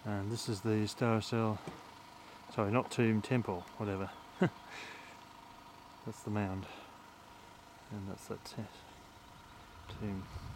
And this is the Starosel, sorry, not tomb, temple, whatever. That's the mound, and that's that tomb.